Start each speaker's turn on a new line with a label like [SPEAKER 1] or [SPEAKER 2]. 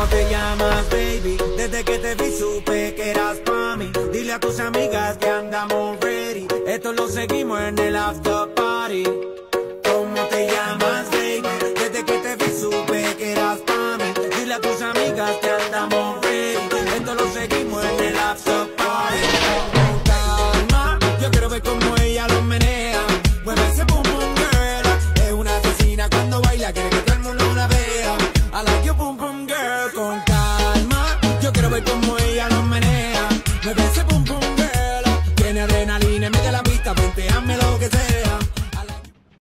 [SPEAKER 1] te llamas, baby? Desde que te vi supe que eras pa' mí. Dile a tus amigas que andamos ready. Esto lo seguimos en el after party. ¿Cómo te llamas, baby? Desde que te vi supe que eras pa' mí. Dile a tus amigas que andamos